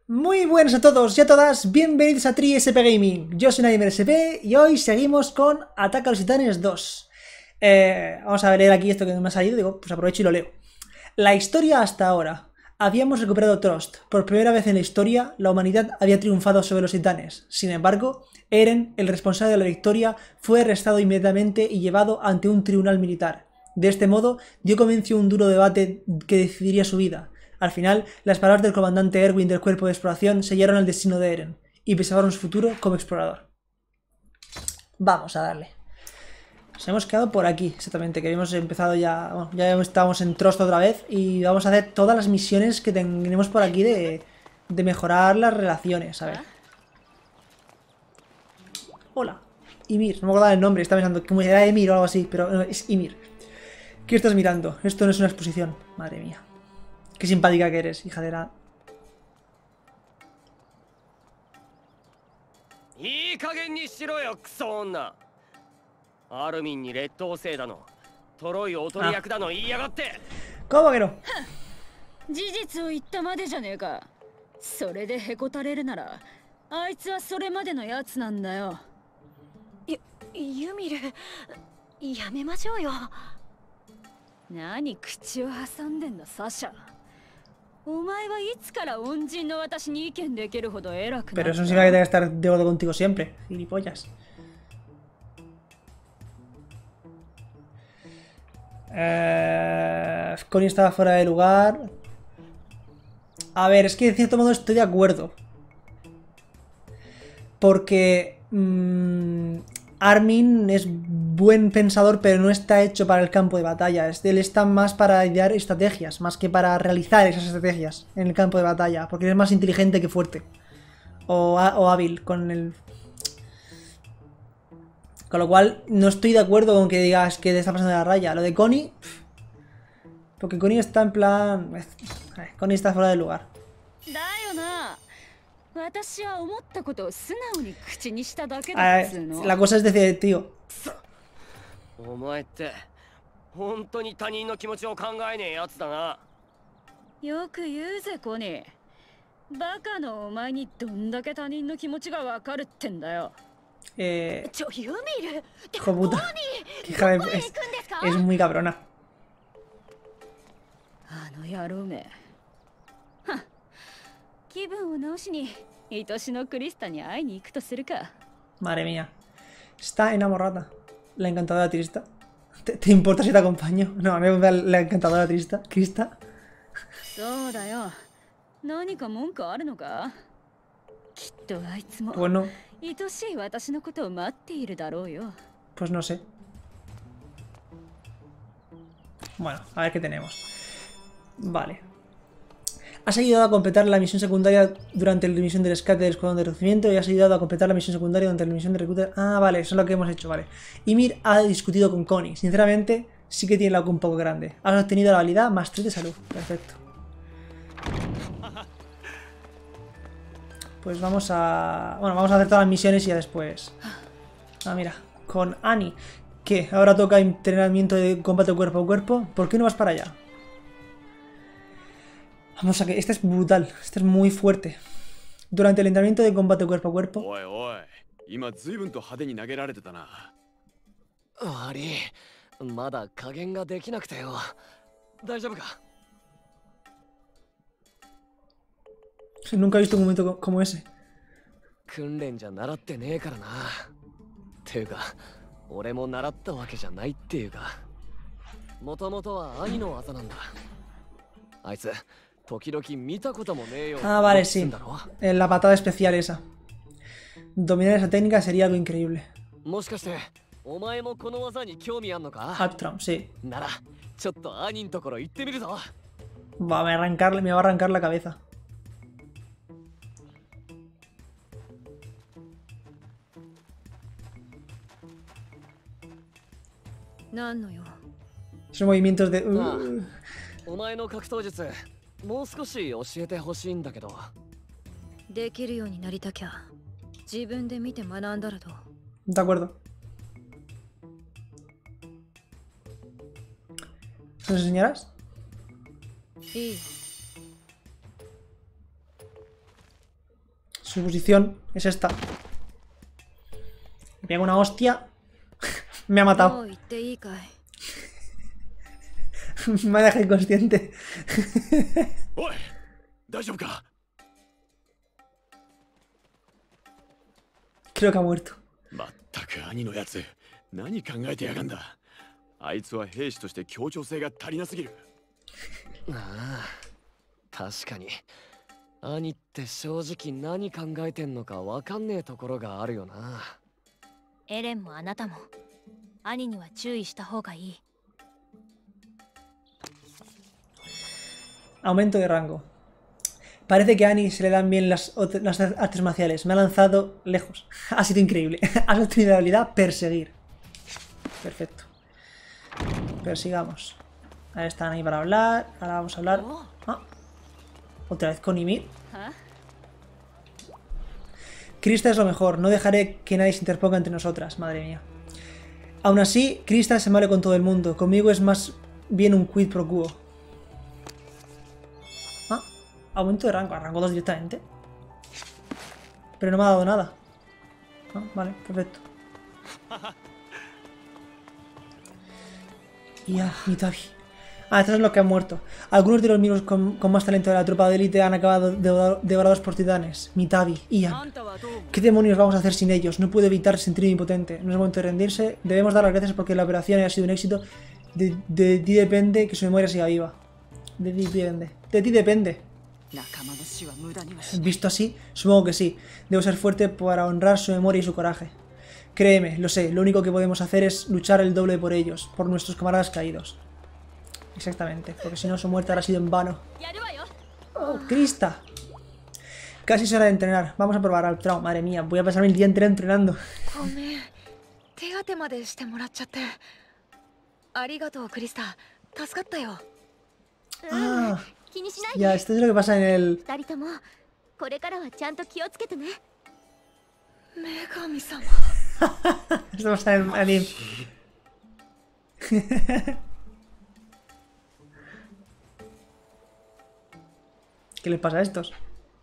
Muy buenas a todos y a todas, bienvenidos a TriSP Gaming. Yo soy NadimerSP y hoy seguimos con Ataque a los Titanes 2. Vamos a leer aquí esto que me ha salido, digo, pues aprovecho y lo leo. La historia hasta ahora. Habíamos recuperado Trust. Por primera vez en la historia, la humanidad había triunfado sobre los titanes. Sin embargo, Eren, el responsable de la victoria, fue arrestado inmediatamente y llevado ante un tribunal militar. De este modo, dio comienzo un duro debate que decidiría su vida. Al final, las palabras del comandante Erwin del cuerpo de exploración sellaron el destino de Eren y preservaron su futuro como explorador. Vamos a darle. Nos hemos quedado por aquí, exactamente, que habíamos empezado ya... Bueno, ya estábamos en Trust otra vez y vamos a hacer todas las misiones que tenemos por aquí de mejorar las relaciones, a ver. Hola. Ymir, no me acuerdo el nombre, estaba pensando como era Ymir o algo así, pero no, es Ymir. ¿Qué estás mirando? Esto no es una exposición, madre mía. Qué simpática que eres, hija de la... いい加減にしろよクソ女。アルミンに劣等生だのトロイおとり役だの言いやがって。 ¿Cómo que no? 事実を言ったまでじゃねえか。それでへこたれるならあいつはそれまでのやつなんだよ。 ユミル、やめましょうよ。 何口を挟んでんだサシャ。お前はいつから恩人の私に意見できるほど偉くなった？ Pero eso significa que tenga que estar de acuerdo contigo siempre, gilipollas. Connie estaba fuera de lugar. A ver, es que de cierto modo estoy de acuerdo. Porque Armin es buen pensador, pero no está hecho para el campo de batalla. Él está más para idear estrategias, más que para realizar esas estrategias en el campo de batalla. Porque es más inteligente que fuerte. O hábil con el... Con lo cual, no estoy de acuerdo con que digas que te está pasando de la raya. Lo de Connie... Porque Connie está en plan... Connie está fuera de lugar. La cosa es decir, tío... お前って本当に他人の気持ちを考えねえやつだな。 よく言うぜコニー。バカのお前にどんだけ他人の気持ちがわかるってんだよ。 ユミル、 hijo puta. Hija de... es muy cabrona. あの野郎め。気分を直しに愛しのクリスタに会いに行くとするか。 Madre mía. Está enamorada. La encantadora trista. ¿Te importa si te acompaño? No, no la encantadora trista. ¿Crista? そうだよ。何か文句あるのか？きっとあいつも Bueno, 愛しい私のことを待っているだろうよ。 pues no sé. Bueno, a ver qué tenemos. Vale. Has ayudado a completar la misión secundaria durante la misión del rescate del escuadrón de reconocimiento y has ayudado a completar la misión secundaria durante la misión de recluta... Ah, vale, eso es lo que hemos hecho, vale. Ymir ha discutido con Connie. Sinceramente, sí que tiene la boca un poco grande. Has obtenido la habilidad más 3 de salud. Perfecto. Pues vamos a... Bueno, vamos a hacer todas las misiones y ya después... Ah, mira, con Annie. ¿Qué? Ahora toca entrenamiento de combate cuerpo a cuerpo. ¿Por qué no vas para allá? Vamos a que... Este es brutal. Este es muy fuerte. Durante el entrenamiento de combate cuerpo a cuerpo... おいおい、今随分と派手に投げられてたな。 悪い、まだ加減ができなくてよ。大丈夫か？ Nunca he visto un momento como ese. 訓練じゃ習ってねえからな。ていうか、俺も習ったわけじゃないっていうか。もともとは兄の技なんだ。あいつ、時々見たこともねえよ。 Ah, vale, sí. La patada especial esa. Dominar esa técnica sería algo increíble. もしかして、お前もこの技に興味あんのか？ Hatram, sí. なら、ちょっと兄んところ行ってみるぞ。 Me va a arrancar la cabeza. Esos movimientos de... お前の格闘術、もう少し教えてほしいんだけど。 できるようになりたきゃ自分で見て学んだらどう？ De acuerdo. ¿Nos enseñarás? いい。 Su posición es esta. Me pega una hostia. Me ha matado. もう言っていいかい。 Me ha dejado inconsciente. おい大丈夫か Creo que ha muerto. まったく兄のやつ何考えてやがんだあいつは兵士として協調性が足りなすぎるああ、確かに。兄って正直何考えてんのかわかんねえところがあるよな。 エレンもあなたも兄には注意した方がいい。 Aumento de rango. Parece que a Annie se le dan bien las artes marciales. Me ha lanzado lejos. Ha sido increíble. Has obtenido la habilidad perseguir. Perfecto. Persigamos. Ahí están ahí para hablar. Ahora vamos a hablar. Ah. Otra vez con Ymir. Krista es lo mejor. No dejaré que nadie se interponga entre nosotras. Madre mía. Aún así, Krista es amable con todo el mundo. Conmigo es más bien un quid pro quo. Ah, aumento de rango. A rango 2 directamente. Pero no me ha dado nada. Ah, vale, perfecto. Y ya, Mitabi. Ah, estos son los que han muerto. Algunos de los miembros con más talento de la tropa de élite han acabado devorados por titanes. Mitabi, Ian. ¿Qué demonios vamos a hacer sin ellos? No puedo evitar sentirme impotente. No es momento de rendirse. Debemos dar las gracias porque la operación ha sido un éxito. De ti depende que su memoria siga viva. De ti depende. De ti depende. Visto así, supongo que sí. Debo ser fuerte para honrar su memoria y su coraje. Créeme, lo sé. Lo único que podemos hacer es luchar el doble por ellos, por nuestros camaradas caídos. Exactamente, porque si no su muerte habrá sido en vano. ¡Oh, Krista! Casi es hora de entrenar. Vamos a probar al trauma. Madre mía, voy a pasarme el día entero entrenando. Ah, ya, esto es lo que pasa en el... Esto pasa en el anime. ¿Qué les pasa a estos?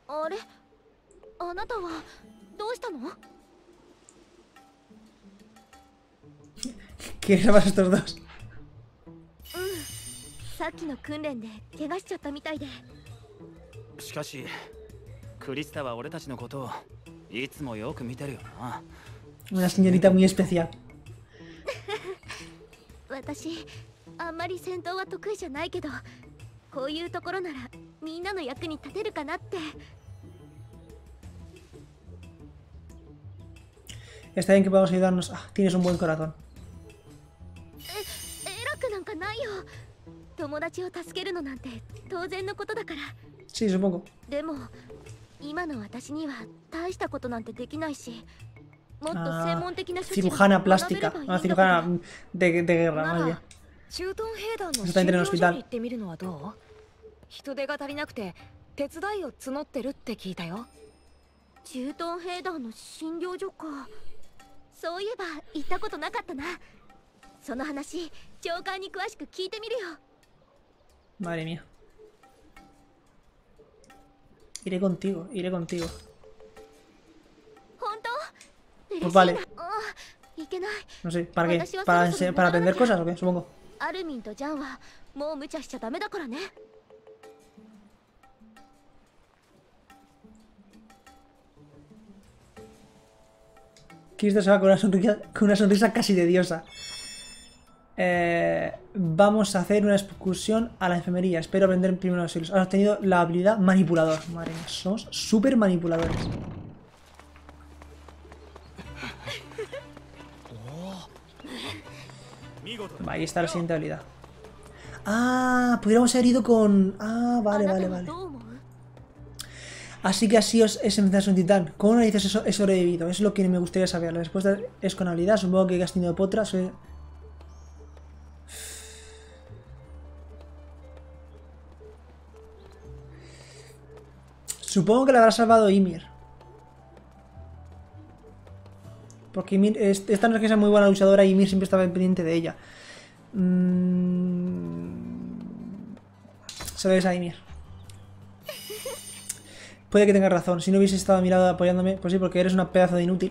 ¿Qué les pasa a estos dos? さっきの訓練で怪我しちゃったみたいで。 しかし、クリスタは俺たちのことをいつもよく見てるよな。 Una señorita muy especial. 私、あんまり戦闘は得意じゃないけど、こういうところならみんなの役に立てるかなって。 Está bien que podamos ayudarnos. Ah, tienes un buen corazón. 偉くなんかないよ。友達を助けるのなんて当然のことだから。 Sí, supongo. でも今の私には大したことなんてできないし、もっと専門的な処置を cirujana plástica, una cirujana de guerra, muy bien. 駐屯兵団の Está en el 診療所に行 hospital. ってみるのはどう？人手が足りなくて手伝いを募ってるって聞いたよ。 駐屯兵団の診療所か。そういえば行ったことなかったな。その話、長官に詳しく聞いてみるよ。 Madre mía. Iré contigo, iré contigo. Pues vale. No sé, ¿para qué? ¿Para aprender cosas o qué? Supongo. Krista se va con una sonrisa casi de diosa. Vamos a hacer una excursión a la enfermería. Espero aprender primero auxilios. Has obtenido la habilidad manipulador. Madre mía, somos súper manipuladores. Ahí está la siguiente habilidad. Ah, pudiéramos haber ido con... Ah, vale, vale, vale. Así que así es enfrentarse a un titán. ¿Cómo no dices eso? He sobrevivido. Es lo que me gustaría saber. La respuesta es con habilidad. Supongo que has tenido potra. Soy... Supongo que la habrá salvado Ymir. Porque Ymir, esta no es que sea muy buena luchadora y Ymir siempre estaba pendiente de ella. Se ve esa Ymir. puede que tengas razón. Si no hubiese estado a mi lado apoyándome, pues sí, porque eres una pedazo de inútil.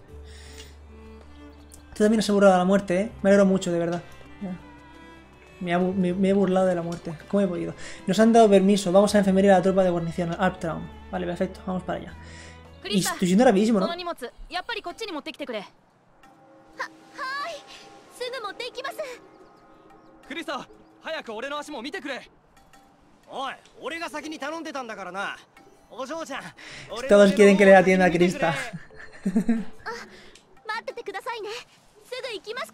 Tú también has burlado de la muerte, ¿eh? Me alegro mucho, de verdad. Ya. Me he burlado de la muerte. ¿Cómo he podido? Nos han dado permiso. Vamos a enfermería a la tropa de guarnición, Alptraum. Vale, perfecto. Vamos para allá. Y estoy yendo rapidísimo, ¿no? すぐ持っていきます。 クリスタ、早く俺の足も見てくれ。 おい、俺が先に頼んでたんだからな。お嬢ちゃん。 Todos quieren que le atienda a Krista. 待っててくださいね。すぐ行きますから。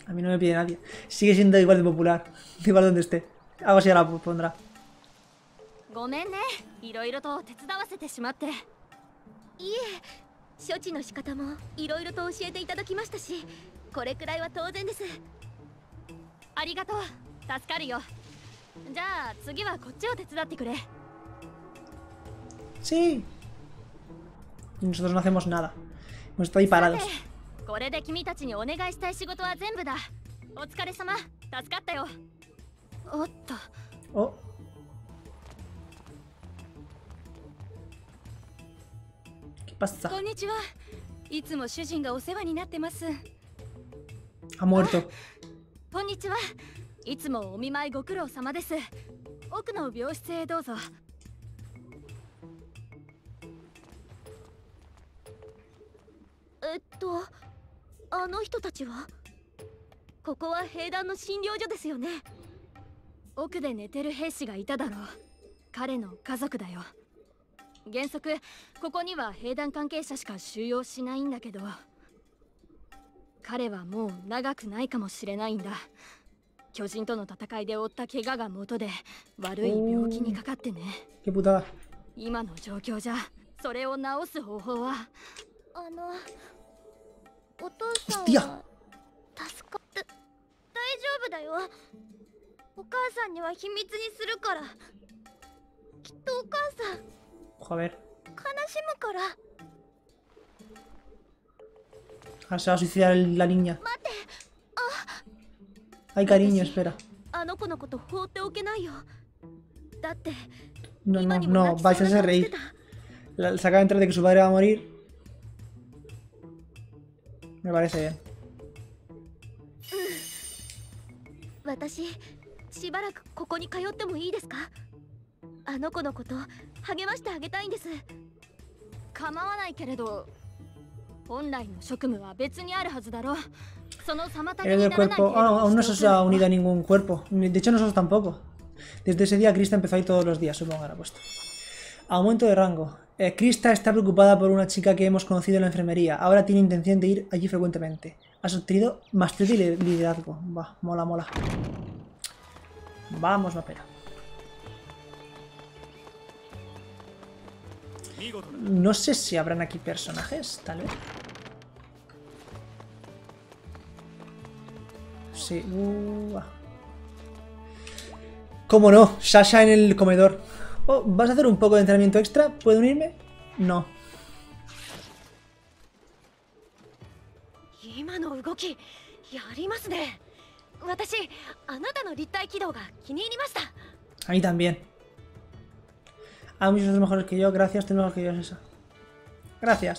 A mí no me pide nadie. Sigue siendo igual de popular. Igual donde esté. Algo así la pondrá. ごめんね。いろいろと手伝わせてしまって。いえ、処置の仕方もいろいろと教えていただきましたし、これくらいは当然です。ありがとう。助かるよ。じゃあ次はこっちを手伝ってくれ。 Sí. Y nosotros no hacemos nada. Hemos estado ahí parados. これで君たちにお願いしたい仕事は全部だ。お疲れ様。助かったよ。おっと。 Oh. ¿Qué pasa? こんにちは。いつも主人がお世話になってます。 Ha muerto. こんにちは。いつもお見舞いご苦労様です。奥の病室へどうぞ。 あの人たちは？ここは兵団の診療所ですよね。 奥で寝てる兵士がいただろう。彼の家族だよ。原則ここには兵団関係者しか収容しないんだけど、彼はもう長くないかもしれないんだ。巨人との戦いで負った怪我が元で悪い病気にかかってね。 Qué putada. 今の状況じゃそれを治す方法は。 お父さんは助かって大丈夫だよ。お母さんには秘密にするから。きっとお母さん A ver. 悲しむから。 Ahora se va a suicidar la niña. 待って。 Ay, cariño, espera. あの子のこと放っておけないよ。だって No, no, no, vais a hacer reír. Se acaba de enterar de que su padre va a morir. Me parece bien. 私しばらくここに通ってもいいですか？あの子のこと励ましてあげたいんです。 構わないけれど、本来の職務は別にあるはずだろう。その妨げ El に del ならない cuerpo. Ah, aún no se ha unido a ningún cuerpo. De hecho, nosotros tampoco. Desde ese día, Krista empezó a ir todos los días, supongo, ahora puesto. Aumento de rango. Krista está preocupada por una chica que hemos conocido en la enfermería. Ahora tiene intención de ir allí frecuentemente. Has obtenido maestría de liderazgo. Va, mola, mola. Vamos, no pena. No sé si habrán aquí personajes, tal vez. Sí. ¿Cómo no? Sasha en el comedor. Oh, ¿vas a hacer un poco de entrenamiento extra? ¿Puedo unirme? No. 今の動きやりますね。私あなたの立体軌道が気に入りました。 A mí también. Ah, muchos son mejores que yo, gracias, tú mejor que yo es esa. Gracias.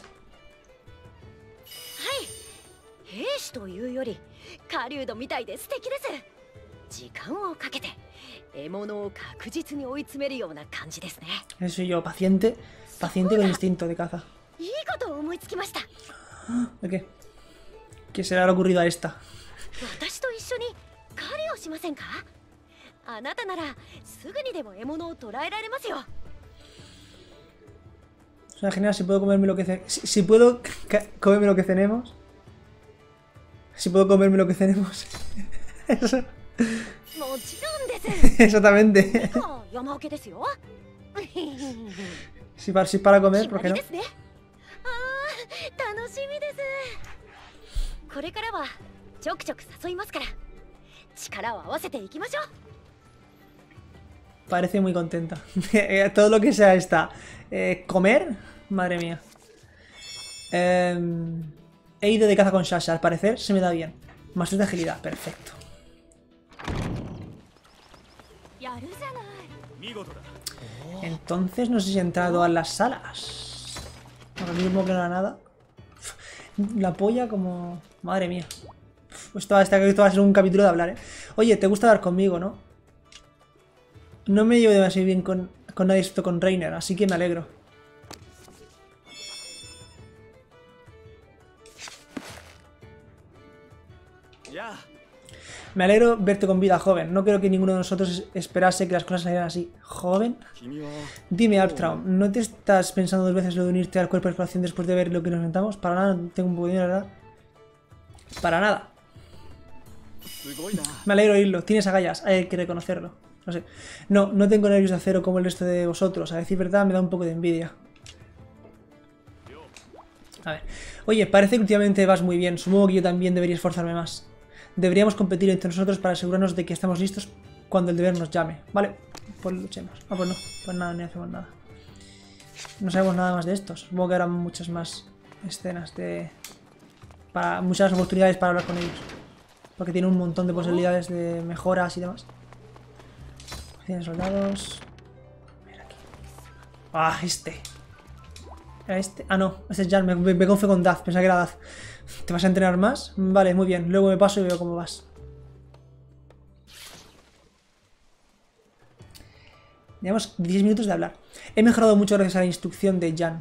はい。兵士というより狩人みたいで素敵です。時間をかけて獲物を確実に追い詰めるような感じですね。 Eso soy yo, paciente, paciente con instinto de caza. いいことを思いつきました。 ¿De qué? ¿Qué se le habrá ocurrido a esta? 私と一緒に狩りをしませんか？あなたならすぐにでも獲物を捕らえられますよ。 Es una genial, si puedo comerme lo que si puedo comerme lo que cenemos. Si puedo comerme lo que cenemos. Eso. もちろんです。 Exactamente. 山分けですよ。 Si para comer, ¿por qué no? ですね。ああ、楽しみです。これからはちょくちょく誘いますから、力を合わせていきましょう。 Parece muy contenta. Todo lo que sea esta. Comer, madre mía. He ido de caza con Sasha, al parecer se me da bien. Más de agilidad, perfecto. Entonces no sé si he entrado a todas las salas. Ahora mismo que no era nada. La polla como... Madre mía. Esto va a ser un capítulo de hablar, ¿eh? Oye, ¿te gusta hablar conmigo, no? No me llevo demasiado bien con nadie, excepto con Reiner, así que me alegro. Ya. Me alegro verte con vida, joven. No creo que ninguno de nosotros esperase que las cosas salieran así. ¿Joven? Dime, Armstrong, ¿no te estás pensando 2 veces lo de unirte al cuerpo de exploración después de ver lo que nos inventamos? Para nada, no tengo un poco de dinero, ¿verdad? Para nada. Me alegro de oírlo. Tienes agallas, hay que reconocerlo. No sé. No tengo nervios de acero como el resto de vosotros. A decir verdad, me da un poco de envidia. A ver. Oye, parece que últimamente vas muy bien. Supongo que yo también debería esforzarme más. Deberíamos competir entre nosotros para asegurarnos de que estamos listos cuando el deber nos llame. Vale, pues luchemos. Ah, pues no. Pues nada, ni hacemos nada. No sabemos nada más de estos. Supongo que habrá muchas más escenas de... muchas oportunidades para hablar con ellos. Porque tiene un montón de posibilidades de mejoras y demás. 100 soldados. Mira aquí. Ah, este. ¿Era este? Ah, no. Este es Jan. Me confío con Daz. Pensaba que era Daz. ¿Te vas a entrenar más? Vale, muy bien. Luego me paso y veo cómo vas. Llevamos 10 minutos de hablar. He mejorado mucho gracias a la instrucción de Jan.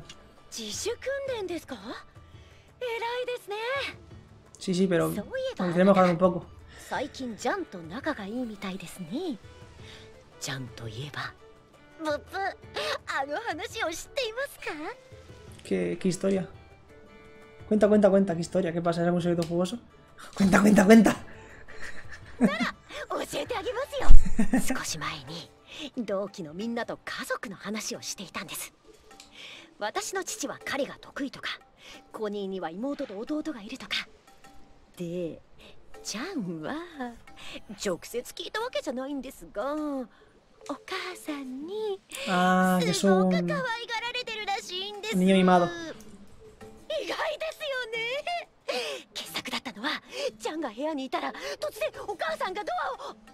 Sí, pero me gustaría mejorar un poco. ¿Qué historia? Cuenta, ¿qué historia? ¿Qué pasa? ¿Es algún secreto jugoso? Cuenta. 少し前に同期のみんなと家族の話をしていたんです。私の父は狩りが得意とか、コニーには妹と弟がいるとか。で、ジャンは直接聞いたわけじゃないんですが、お母さんにすごく可愛がられてるらしいんです。意外ですよね。傑作だったのは、ジャンが部屋にいたら突然お母さんがドアを。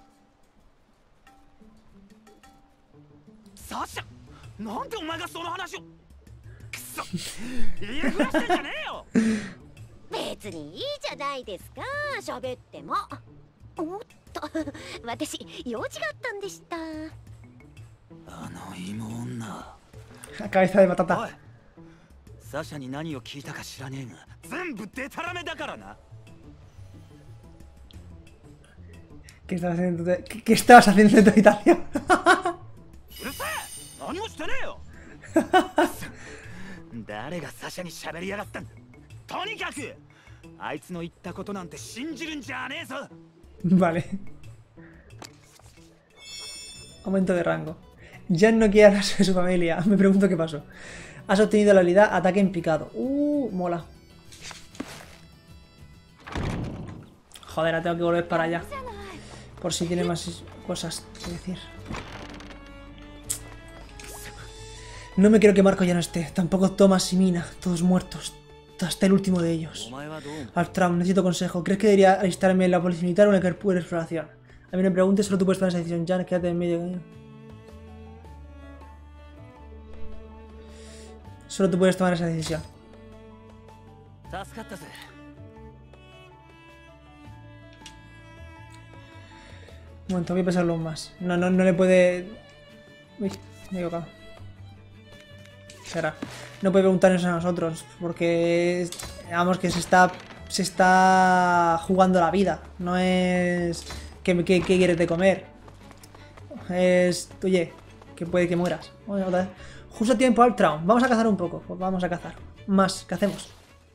サシャ、なんでお前がその話を。くそ、言いふらしてんじゃねえよ。 別にいいじゃないですか、喋っても。おっと、私用事があったんでした。 あの芋女。 Cabeza de patata. サシャに何を聞いたか知らねえが、全部デタラメだからな。 ¿Qué estabas haciendo en tu Italia? うるせえ、何もしてねえよ。誰がサシャに喋りやがったんだ。とにかくあいつの言ったことなんて信じるんじゃねえぞ。 Vale. Aumento de rango. Jan no quiere hablar sobre su familia. Me pregunto qué pasó. Has obtenido la habilidad ataque en picado. Mola. Joder, ahora tengo que volver para allá. Por si tiene más cosas que decir. No me creo que Marco ya no esté. Tampoco Thomas y Mina. Todos muertos. Hasta el último de ellos. Armstrong, necesito consejo. ¿Crees que debería alistarme en la policía militar o en el cuerpo de exploración? A mí me preguntes, solo tú puedes tomar esa decisión. Jan, quédate en medio. Solo tú puedes tomar esa decisión. Un momento, voy a pensarlo más. No le puede... Uy, me he equivocado. Será. No puede preguntarnos a nosotros, porque... Digamos que se está jugando la vida. No es... ¿Qué quieres de comer? Es... Oye, que puede que mueras. Bueno, otra vez. Justo a tiempo, Armstrong. Vamos a cazar un poco. Pues vamos a cazar. Más. ¿Qué hacemos?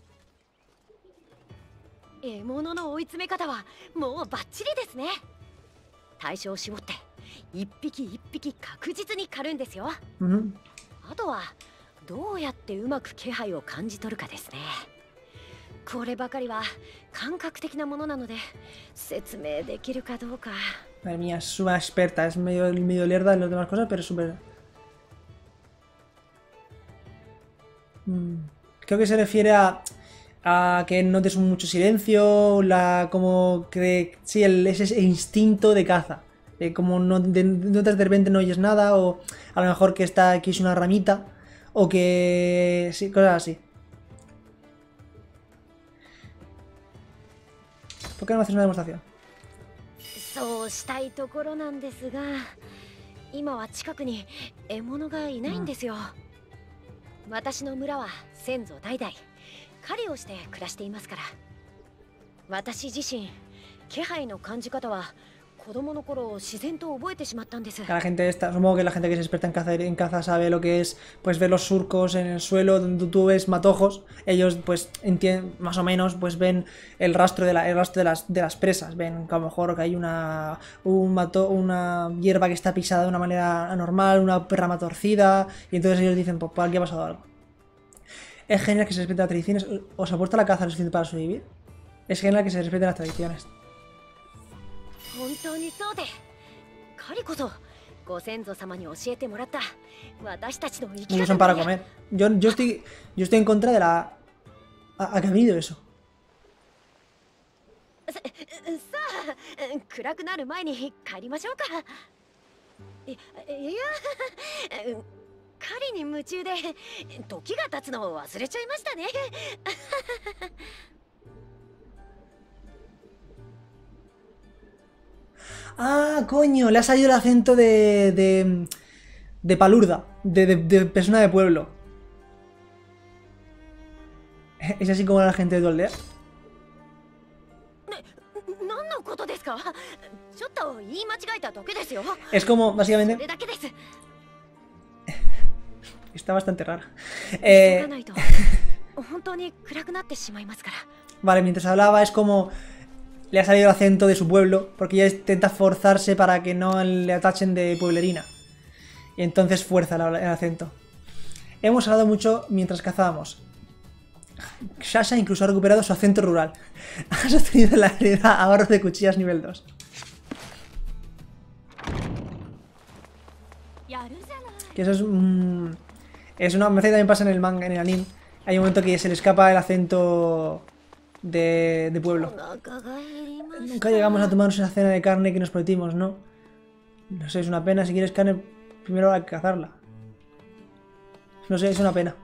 獲物の追い詰め方はもうバッチリですね。対象を絞って一匹一匹確実に狩るんですよ。あとはどうやってうまく気配を感じ取るかですね。こればかりは感覚的なものなので説明できるかどうか。 Madre mía, es una experta, es medio lerda en las demás cosas, pero es súper... Creo que se refiere a que notes mucho silencio, como que sí, ese instinto de caza. como no, notas de repente no oyes nada, o a lo mejor que está aquí es una ramita, o que... sí, cosas así. ¿Por qué no me haces una demostración? そうしたいところなんですが、今は近くに獲物がいないんですよ。私の村は先祖代々狩りをして暮らしていますから。私自身気配の感じ方は子供の頃自然と覚えてしまったんです。 La gente esta, supongo que la gente que es experta en caza sabe lo que es, pues ver los surcos en el suelo donde tú ves matojos. Ellos pues entienden, más o menos, pues ven el rastro de las presas. Ven que a lo mejor que hay una hierba que está pisada de una manera anormal, una rama torcida, y entonces ellos dicen, pues por aquí ha pasado algo. Es genial que se respeten las tradiciones. ¿Os aporta la caza lo suficiente para sobrevivir? Es genial que se respeten las tradiciones. 本当にそうで、狩りこそご先祖様に教えてもらった私たちの生き Lo 方 usan para comer. Yo estoy en contra de la... ¿A qué ha venido eso? さあ、暗くなる前に帰りましょうか。いや狩りに夢中で時が経つのを忘れちゃいましたね。 Ah, coño, le ha salido el acento de palurda, de persona de pueblo. Es así como la gente de aldea. 何のことですか？ちょっと言い間違えただけですよ。 Es como, そ básicamente, れだけです。 está bastante rara. 急がないと本当に暗くなってしまいますから。 Vale, mientras hablaba es como... Le ha salido el acento de su pueblo, porque ella intenta forzarse para que no le atachen de pueblerina. Y entonces fuerza el acento. Hemos hablado mucho mientras cazábamos. Sasha incluso ha recuperado su acento rural. Ha sostenido la herida a barro de cuchillas nivel 2. Que eso es... es una... Me parece que también pasa en el manga, en el anime. Hay un momento que se le escapa el acento... de pueblo. Nunca llegamos a tomarnos esa cena de carne que nos prometimos, ¿no? No sé, es una pena. Si quieres carne, primero hay que cazarla. No sé, es una pena.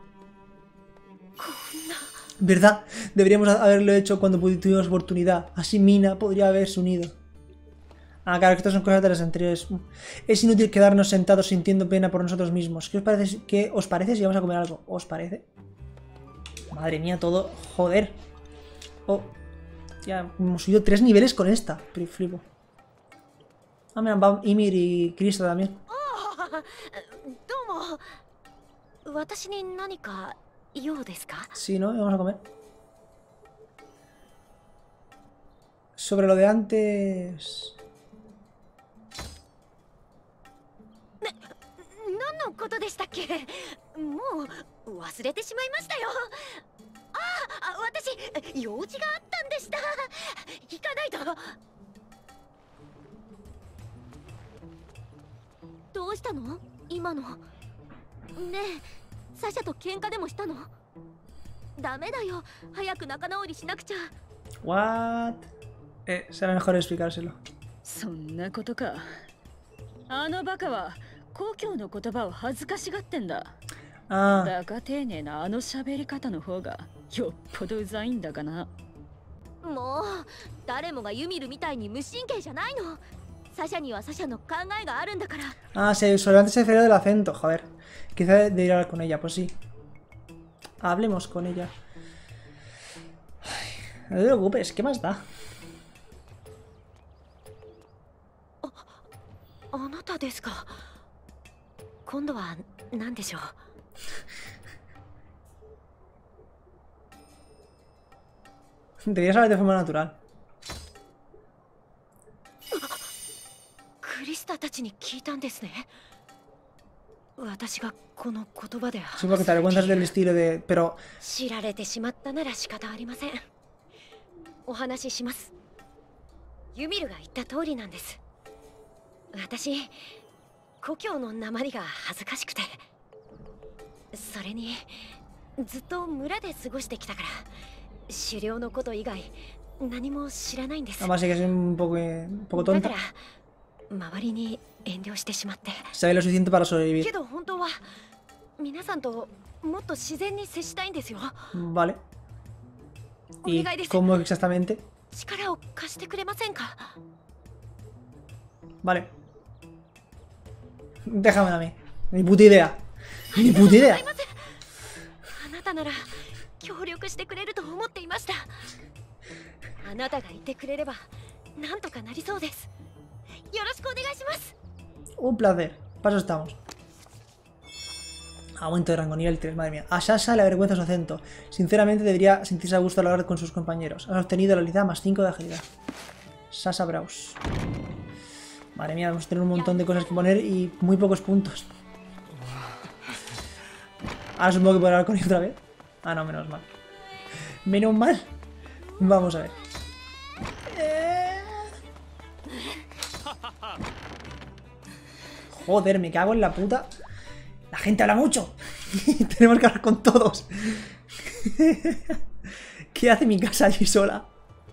¿Verdad? Deberíamos haberlo hecho cuando tuvimos oportunidad. Así Mina podría haberse unido. Ah, claro, que estas son cosas de las anteriores. Es inútil quedarnos sentados sintiendo pena por nosotros mismos. ¿Qué os parece si vamos a comer algo? ¿Os parece? Madre mía, todo... Joder. Oh, ya hemos subido 3 niveles con esta. Pero flipo. Ah, mira, va Ymir y Krista también. どうも。私に何か用ですか？ Sí, ¿no? Vamos a comer. Sobre lo de antes... 何のことでしたっけ？もう忘れてしまいましたよ。私用事があったんでした。行かないと。 どうしたの今の？ねえ、サシャと喧嘩でもしたの？ダメだよ、早く仲直りしなくちゃ。 What? Será mejor explicárselo. そんなことか。あのバカは故郷の言葉を恥ずかしがってんだ。 Ah. だが丁寧なあの喋り方の方がよっぽどうざいんだがな。 もう誰もがユミルみたいに無神経じゃないの。サシャにはサシャの考えがあるんだから。 Ah, solamente se refiere del acento, joder. Quizá de ir a hablar con ella, pues sí. Hablemos con ella. Ay, no te preocupes, ¿qué más da? あなたですか。今度は何でしょう。 Deberías hablar de forma natural. クリスタたちに聞いたんですね。私がこの言葉で Sí, porque te cuentas del estilo de... Pero... 知られてしまったなら仕方ありません。お話しします。ユミルが言った通りなんです。私、故郷の訛りが恥ずかしくて。それに、ずっと村で過ごしてきたから、狩猟のこと以外何も知らないんです。 Además sí que es un poco だ tonta. から周りに遠慮してしまって。 Sabe lo suficiente para sobrevivir. けど本当は皆さんともっと自然に接したいんですよ。 Vale. ¿Y お願いです。 cómo exactamente? 力を貸してくれませんか？ Vale. Déjame a mí. Ni puta idea. Ni puta idea. あなたなら協力してくれると思っていました。あなたがいてくれればなんとかなりそうです。よろしくお願いします。 Un placer. Paso estamos. Aumento de rango, nivel 3, madre mía. A Sasha le avergüenza su acento. Sinceramente debería sentirse a gusto al hablar con sus compañeros. Han obtenido la habilidad más 5 de agilidad. Sasha Browse. Madre mía, vamos a tener un montón de cosas que poner y muy pocos puntos. Ahora supongo que podré hablar con ella otra vez. Ah, no, menos mal. Menos mal. Vamos a ver. Joder, me cago en la puta. La gente habla mucho. Tenemos que hablar con todos. ¿Qué hace mi casa allí sola?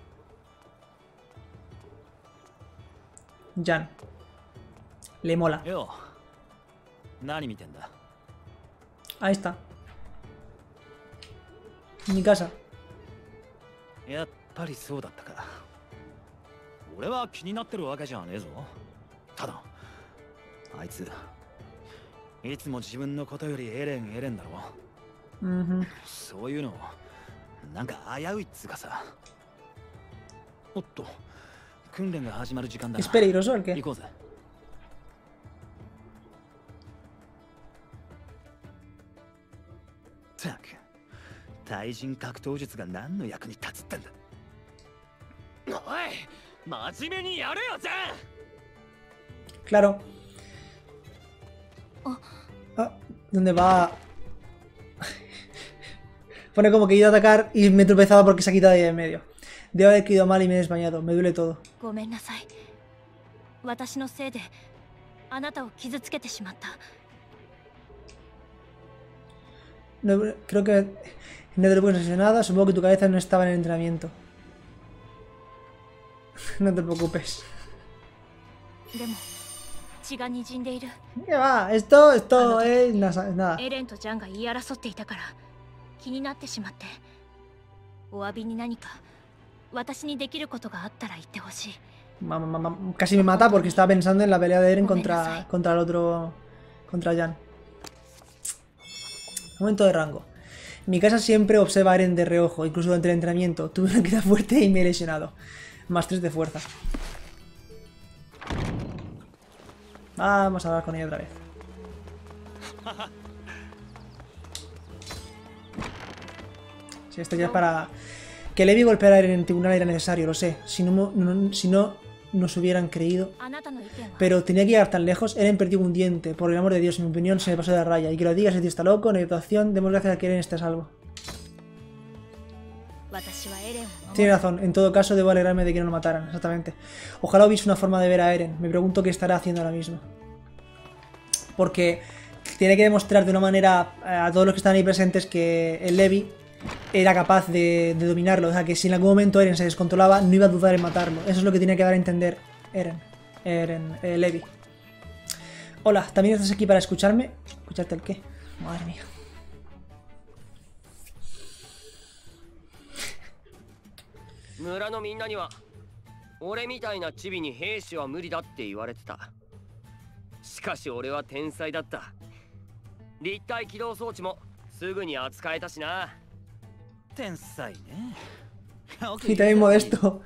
Jan. Le mola. Ahí está. Mi casa. やっぱりそうだったか。俺は気になってるわけじゃねえぞ。ただあいついつも自分のことよりエレンだろ。そういうのなんか危ういっつうかさ。おっと訓練が始まる時間だな。 ¿Es peligroso el qué? 行こうぜ。たく対人格闘術が何の役に立つってんだ。おい真面目にやれよじゃん。 Claro. Ah, ¿dónde va? Pone como que he ido a atacar y me he tropezado porque se ha quitado ahí de en medio. Debo haber caído mal y me he desmayado. Me duele todo. ごめんなさい。私のせいであなたを傷つけてしまった。 No, creo que no te lo puedes hacer nada. Supongo que tu cabeza no estaba en el entrenamiento. No te preocupes. でも血が滲んでいる。 ¿Qué va? Esto es nada. エレンとジャンが言い争っていたから気になってしまって。お詫びに何か私にできることがあったら言ってほしい。 Casi me mata porque estaba pensando en la pelea de Eren contra el otro. Contra Jan. Aumento de rango. Mi casa siempre observa a Eren de reojo, incluso durante el entrenamiento. Tuve una caída fuerte y me he lesionado. Más 3 de fuerza. Vamos a hablar con ella otra vez. Sí, esto ya es para... Que Levi golpeara a Eren en tribunal era necesario, lo sé. Si no nos hubieran creído. Pero tenía que llegar tan lejos. Eren perdió un diente. Por el amor de Dios, en mi opinión, se me pasó de la raya. Y que lo digas, ese tío está loco. No hay actuación. Demos gracias a que Eren esté a salvo. Tiene razón. En todo caso, debo alegrarme de que no lo mataran. Exactamente. Ojalá hubiese una forma de ver a Eren. Me pregunto qué estará haciendo ahora mismo. Porque tiene que demostrar de una manera a todos los que están ahí presentes que el Levi era capaz de dominarlo. O sea, que si en algún momento Eren se descontrolaba, no iba a dudar en matarlo. Eso es lo que tiene que dar a entender Levi. Hola, ¿también estás aquí para escucharme? ¿Escucharte el qué? Madre mía. Y también modesto.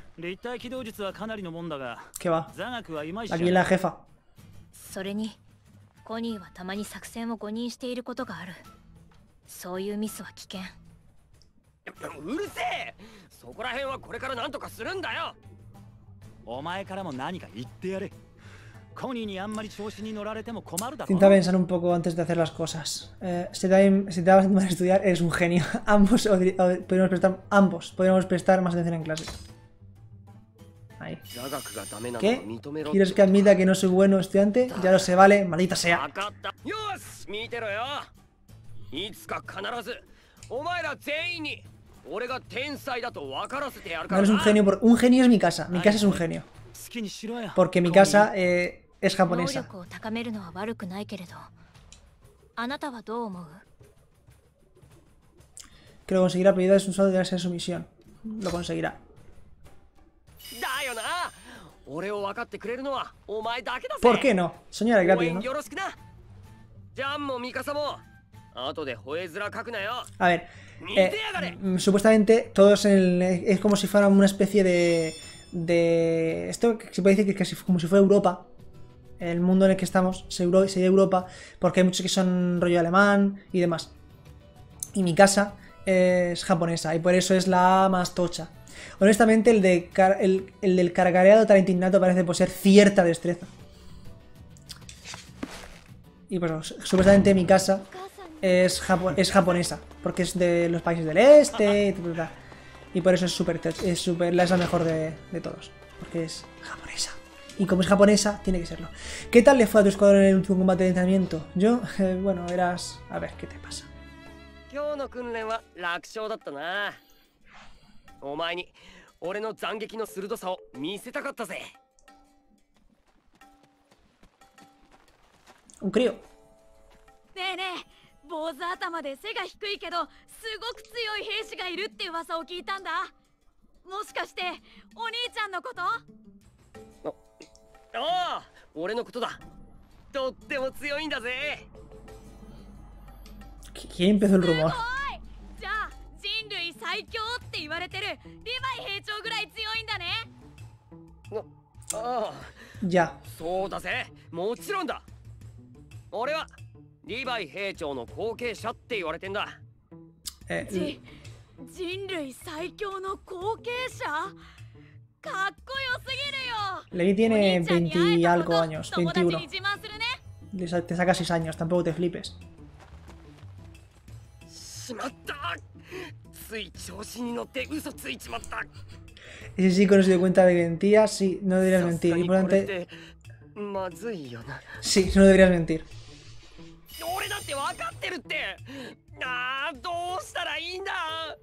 ¿Qué va? Aquí la jefa. それにコニーはたまに作戦を誤認していることがある。そういうミスは危険。 うるせえ。そこら辺はこれから何とかするんだよ。 お前からも何か言ってやれ。コニーにあんまり調子に乗られても困るだろ。 Intenta pensar un poco antes de hacer las cosas. Si te vas a estudiar, eres un genio. Ambos podríamos prestar más atención en clase. Ahí. ¿Qué? ¿Quieres que admita que no soy bueno estudiante? Ya lo sé, vale, maldita sea. No eres un genio, un genio es mi casa es un genio. 好きにしろよ。 Porque mi casa es 能 japonesa. 力を高めるのは悪くないけれど、あなたはどう思う？ Creo que conseguirá prioridades solo gracias a su misión. Lo conseguirá. だよな。俺を分かってくれるのはお前だけだぜ。 ¿Por qué no? Soñar es 応 gratis, 援 ¿no? よろしくな。ジャンもミカサも後で吠え面書くなよ。 A ver, 見てやがれ。 supuestamente todos es como si fuera una especie de... Esto se puede decir que es casi como si fuera Europa. El mundo en el que estamos sería Europa, porque hay muchos que son rollo alemán y demás. Y mi casa es japonesa, y por eso es la más tocha. Honestamente, el del cargareado talentinato parece poseer cierta destreza. Y pues supuestamente mi casa es japonesa, porque es de los países del este y por eso es la mejor de todos, porque es japonesa. Y como es japonesa, tiene que serlo. ¿Qué tal le fue a tu escuadrón en el último combate de entrenamiento? Yo, bueno, eras... A ver, ¿qué te pasa? 今日の訓練は楽勝だったな。お前に俺の斬撃の鋭さを見せたかったぜ。 Un crío. ねえねえ、坊主頭で背が低いけどすごく強い兵士がいるって噂を聞いたんだ。もしかしてお兄ちゃんのこと？ ああ、俺のことだ。とっても強いんだぜ。 ¿Quién empezó el rumor? じゃあ人類最強って言われてるリヴァイ兵長ぐらい強いんだね。 ああ、 Ya. そうだぜ。もちろんだ。俺はリヴァイ兵長の後継者って言われてんだ。 人類最強の後継者？かっこよすぎるよ。 Levi tiene 20 y algo años, 友達 21. に自慢するね。 Te saca 6 años, tampoco te flipes. しまった。つい調子に乗って嘘ついちまった。 Ese chico no se dio cuenta de que mentía, sí, no deberías mentir. Importante. まずいよな。 Sí, no deberías mentir. 俺だって分かってるって。ああ、どうしたらいいんだ。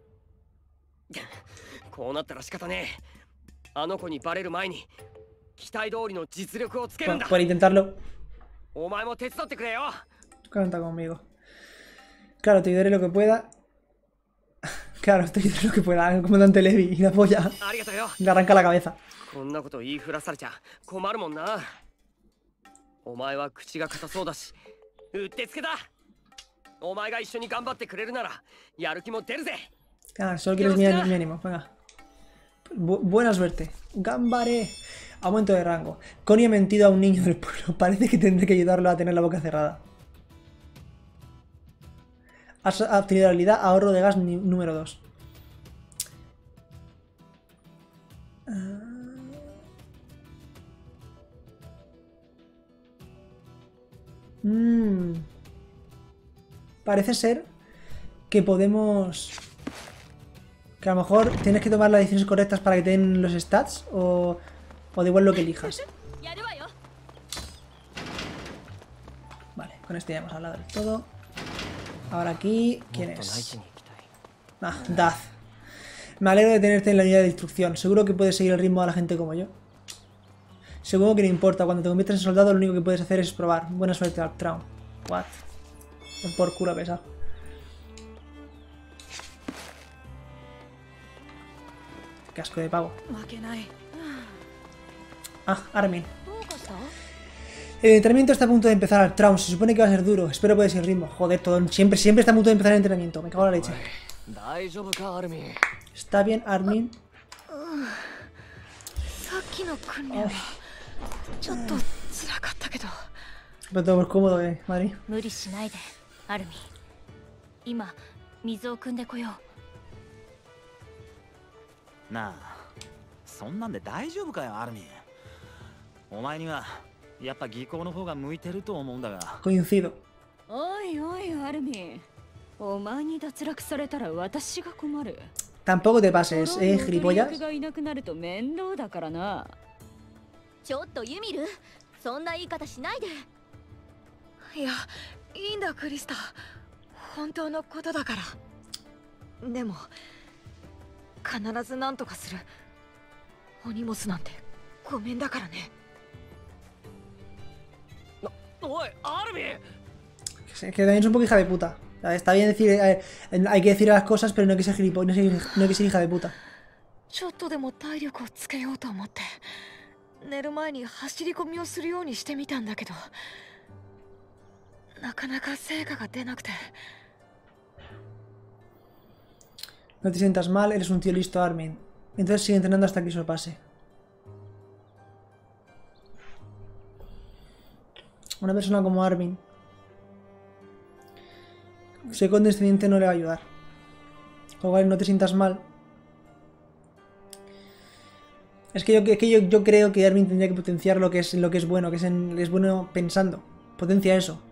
こうなったら仕方ねえ。あの子にバレる前に期待通りの実力をつけるんだ。 Por intentarlo. お前も手伝ってくれよ。 Cuenta conmigo. Claro, te ayudaré lo que pueda. Claro, te ayudaré lo que pueda. El comandante Levi y la polla. ありがとうよ。 Le arranca la cabeza. こんなこと言いふらされちゃ困るもんな。お前は口が硬そうだし、うってつけだ。お前が一緒に頑張ってくれるならやる気も出るぜ。 Ah, solo quieres mi ánimo. Venga. Buena suerte. Gambare. Aumento de rango. Connie ha mentido a un niño del pueblo. Parece que tendré que ayudarlo a tener la boca cerrada. Has obtenido la habilidad ahorro de gas número 2. Parece ser que podemos... Que a lo mejor tienes que tomar las decisiones correctas para que te den los stats o da igual lo que elijas. Vale, con este ya hemos hablado del todo. Ahora aquí, ¿quién es? Ah, Daz. Me alegro de tenerte en la unidad de instrucción. Seguro que puedes seguir el ritmo a la gente como yo. Seguro que no importa. Cuando te conviertes en soldado, lo único que puedes hacer es probar. Buena suerte, Traum. What? Por culo pesado. Qué asco de pavo. Ah, Armin. El entrenamiento está a punto de empezar al Traum. Se supone que va a ser duro. Espero puedes ir el ritmo. Joder, todo. Siempre está a punto de empezar el entrenamiento. Me cago en la leche. ¿Está bien, Armin? Pero todo muy cómodo, Madrid. 無理しないで、アルミン。今、水を汲んでこよう。 なあ、そんなんで大丈夫かよ、アルミン。お前にはやっぱ技巧の方が向いてると思うんだが。 Coincido. おいおい、アルミン。お前に脱落されたら私が困る。 Tampoco te pases, gilipollas. がいなくなると面倒だからな。 ちょっとユミル、そんな言い方しないで。 いや、いいんだクリスタ。本当のことだから。でも必ず何とかする。お荷物なんてごめんだからね。 おい、アルミン。 Que también es un poco hija de puta. Está bien decir, hay que decir las cosas, pero no hay que ser gilipollas, no hay que ser hija de puta. ちょっとでも体力をつけようと思って寝る前に走り込みをするようにしてみたんだけど、なかなか成果が出なくて。 No te sientas mal, eres un tío listo, Armin. Entonces sigue entrenando hasta que eso pase. Una persona como Armin, ser condescendiente no le va a ayudar. Igual no te sientas mal. Es que yo creo que Armin tendría que potenciar lo que es bueno, es bueno pensando. Potencia eso.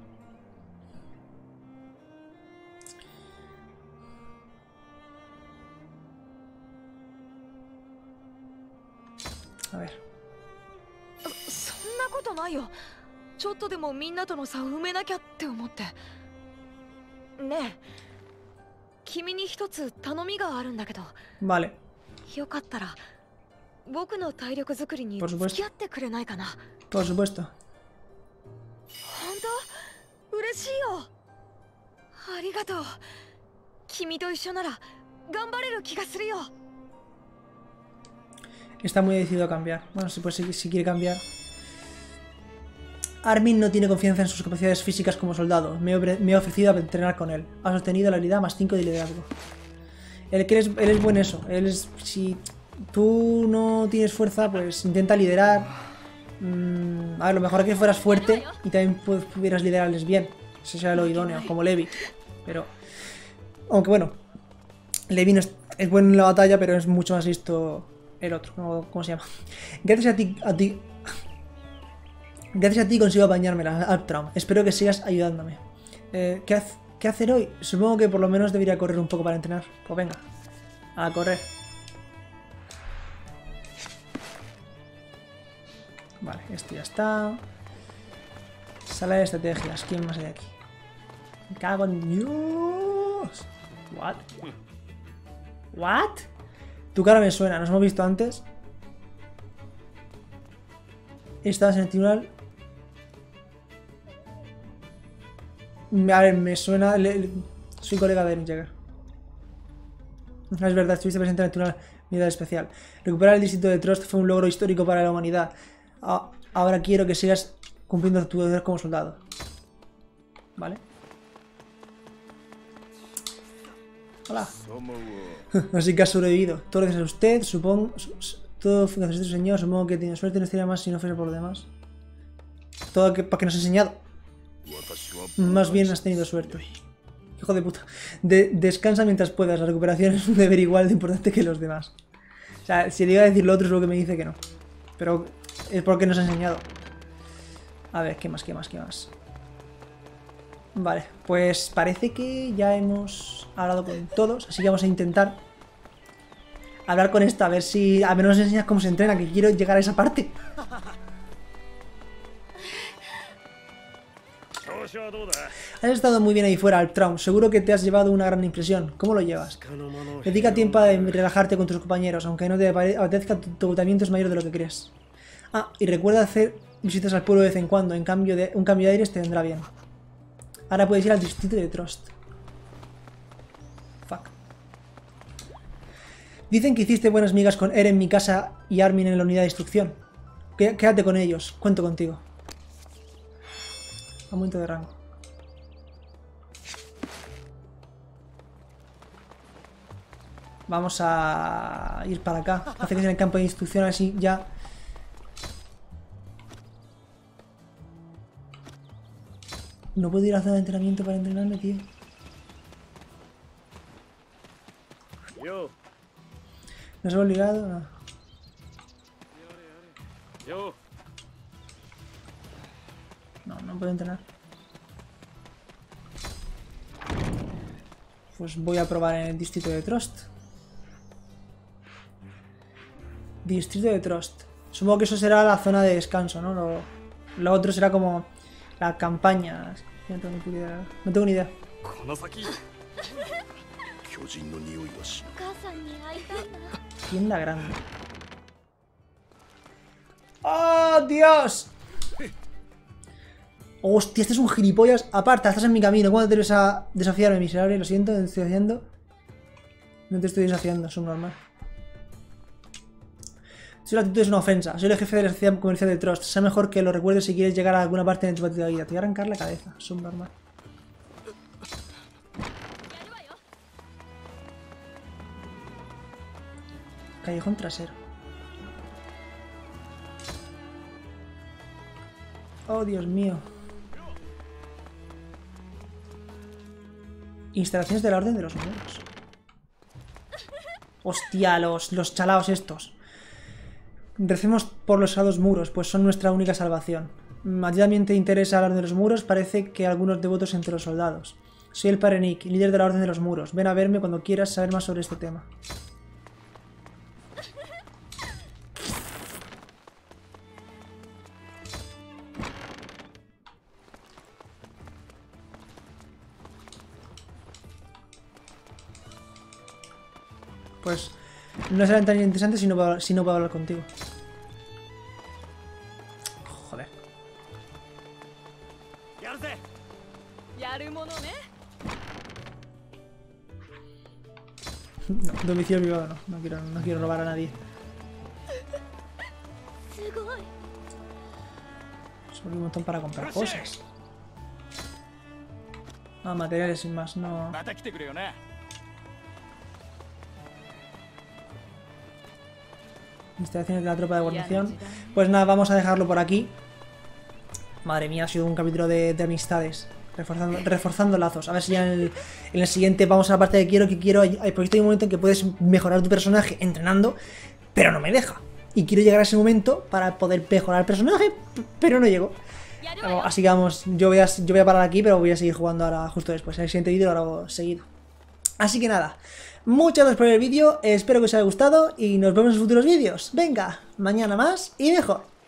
A ver. そんなことないよ。ちょっとでもみんなとの差を埋めなきゃって思って。ねえ、君に一つ頼みがあるんだけど。 Vale. よかったら僕の体力作りに Por 付 supuesto. き合ってくれないかな。 Por supuesto. 本当嬉しいよ。ありがとう。君と一緒なら頑張れる気がするよ。 Está muy decidido a cambiar. Bueno, pues si quiere cambiar. Armin no tiene confianza en sus capacidades físicas como soldado. Me he ofrecido a entrenar con él. Ha sostenido la habilidad +5 de liderazgo. Él es buen eso. Si tú no tienes fuerza, pues intenta liderar. A ver, lo mejor es que fueras fuerte y también pudieras liderarles bien. Eso sería lo idóneo, como Levi. Pero... Aunque bueno, Levi no es bueno en la batalla, pero es mucho más listo el otro. ¿Cómo se llama? Gracias a ti consigo apañármela, Alptraum. Espero que sigas ayudándome. ¿Qué hacer hoy? Supongo que por lo menos debería correr un poco para entrenar. Pues venga, a correr. Vale, esto ya está. Sala de estrategias. ¿Quién más hay aquí? Me cago en Dios. What? What? Tu cara me suena, nos hemos visto antes. Estabas en el tribunal. A ver, me suena. Soy colega de Eren Jaeger. Es verdad, estuviste presente en el tribunal Unidad Especial. Recuperar el distrito de Trost fue un logro histórico para la humanidad. Ahora quiero que sigas cumpliendo tu deber como soldado. Vale. Hola. Así que has sobrevivido. Todo gracias a usted, supongo. Todo gracias a usted, señor. Supongo que tiene suerte, no estaría más si no fuera por lo demás. Todo para que nos has enseñado. Más bien has tenido suerte. Hijo de puta. Descansa mientras puedas. La recuperación es un deber igual de importante que los demás. O sea, si le iba a decir lo otro es lo que me dice que no. Pero es porque nos ha enseñado. A ver, ¿qué más? Vale, pues parece que ya hemos hablado con todos, así que vamos a intentar hablar con esta, a ver si a menos nos enseñas cómo se entrena, que quiero llegar a esa parte. Has estado muy bien ahí fuera, Alptraum. Seguro que te has llevado una gran impresión. ¿Cómo lo llevas? Dedica tiempo a relajarte con tus compañeros, aunque no te apetezca, tu agotamiento es mayor de lo que crees. Ah, y recuerda hacer visitas al pueblo de vez en cuando, un cambio de aires te vendrá bien. Ahora puedes ir al distrito de Trost. Fuck. Dicen que hiciste buenas migas con Eren, Mikasa y Armin en la unidad de instrucción. Quédate con ellos, cuento contigo. Aumento de rango. Vamos a ir para acá. Hace que sea en el campo de instrucción, así ya. No puedo ir a hacer entrenamiento para entrenarme, tío. ¿No se me ha obligado? No. No puedo entrenar. Pues voy a probar en el distrito de Trost. Distrito de Trost. Supongo que eso será la zona de descanso, ¿no? Lo otro será como la campaña. No tengo ni idea. Tienda grande. ¡Oh, Dios! Hostia, este es un gilipollas. Aparta, estás en mi camino. ¿Cuándo te vas a desafiarme, miserable? Lo siento, no te estoy haciendo. No te estoy desafiando, es un normal. Si la actitud es una ofensa. Soy el jefe de la sociedad comercial de Trust. Sea mejor que lo recuerdes si quieres llegar a alguna parte de tu partida de vida. Te voy a arrancar la cabeza, es un normal. Callejón trasero. Oh, Dios mío. Instalaciones de la Orden de los Muros. Hostia, los chalaos estos. Recemos por los sagrados muros, pues son nuestra única salvación. A ti también te interesa la Orden de los Muros, parece que algunos devotos entre los soldados. Soy el Padre Nick, líder de la Orden de los Muros. Ven a verme cuando quieras saber más sobre este tema. Pues no será tan interesante si no puedo hablar contigo. Joder. No, domicilio privado no. No quiero robar a nadie. Solo un montón para comprar cosas. Ah, materiales sin más, no. Instalaciones de la tropa de guarnición. Pues nada, vamos a dejarlo por aquí. Madre mía, ha sido un capítulo de amistades. Reforzando lazos. A ver si ya en el siguiente vamos a la parte de quiero. Porque hay un momento en que puedes mejorar tu personaje entrenando, pero no me deja. Y quiero llegar a ese momento para poder mejorar el personaje, pero no llego. Así que vamos, yo voy a parar aquí, pero voy a seguir jugando ahora justo después. En el siguiente vídeo lo hago seguido. Así que nada, muchas gracias por ver el vídeo, espero que os haya gustado y nos vemos en futuros vídeos. Venga, mañana más y mejor.